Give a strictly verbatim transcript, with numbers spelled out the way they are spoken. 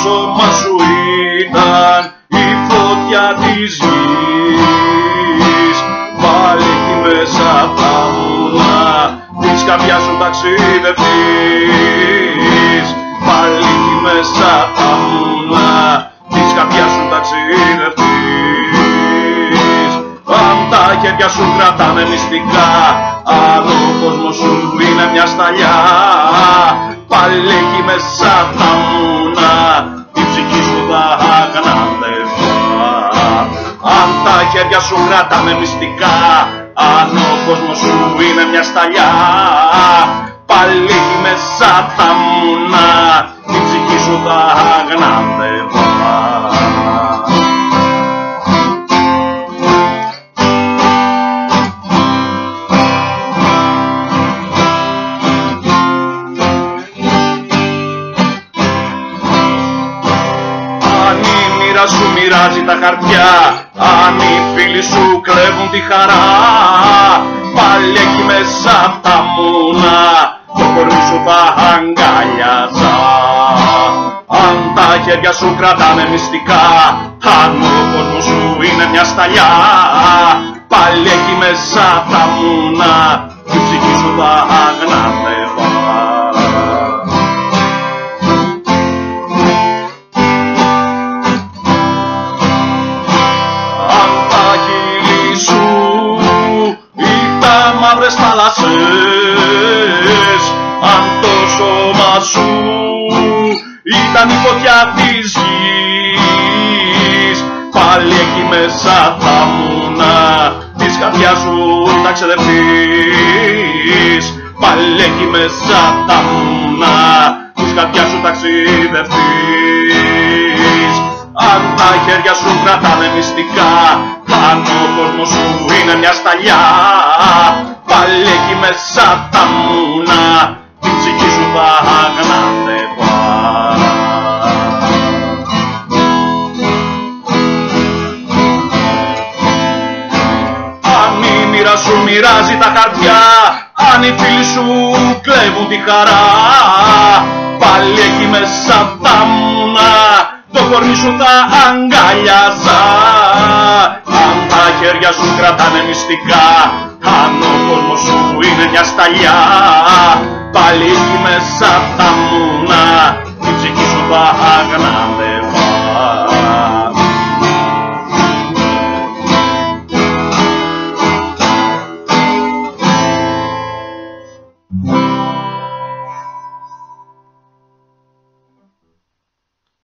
σώμα σου ήταν η φωτιά της γης. Πάλι εκεί μέσα απ' τα βουνά της καρδιάς σου ταξιδευτείς. Πάλι εκεί μέσα απ' τα βουνά της καρδιάς σου ταξιδευτείς. Αν τα χέρια σου κρατάνε μυστικά, αν ο κόσμος σου είναι μια σταλιά, πάλι εκεί μέσα απ' τα βουνά η ψυχή σου θα αγναντεύα. Αν τα χέρια σου κρατάνε μυστικά, αν ο κόσμος σου είναι μια σταλιά, πάλι εκεί μέσα απ' τα βουνά η ψυχή σου θα αγναντεύα. Σου μοιράζει τα χαρτιά, αν οι φίλοι σου κλέβουν τη χαρά, πάλι εκεί μέσα απ' τα βουνά το κορμί σου θα αγκαλιάζα. Αν τα χέρια σου κρατάνε μυστικά, αν ο κόσμος σου είναι μια σταλιά, πάλι εκεί μέσα απ' τα βουνά η ψυχή σου θα αγναντεύα. Μαύρες θάλασσες, αν το σώμα σου ήταν η φωτιά της γης, πάλι εκεί μέσα τα βουνά της καρδιάς σου ταξιδευτείς. Πάλι εκεί μέσα τα βουνά της καρδιάς σου ταξιδευτείς. Αν τα χέρια σου κρατάνε μυστικά, αν ο κόσμος σου είναι μια σταλιά, πάλι εκεί μέσα τα βουνά την ψυχή σου θα αγναντεύα. Αν η μοίρα σου μοιράζει τα χαρτιά, αν οι φίλοι σου κλέβουν τη χαρά, πάλι εκεί μέσα τα βουνά το κορμί σου θα αγκαλιάζα. Αν τα χέρια σου κρατάνε μυστικά, αν ο κόσμος σου είναι μια σταλιά, πάλι εκεί μέσα τα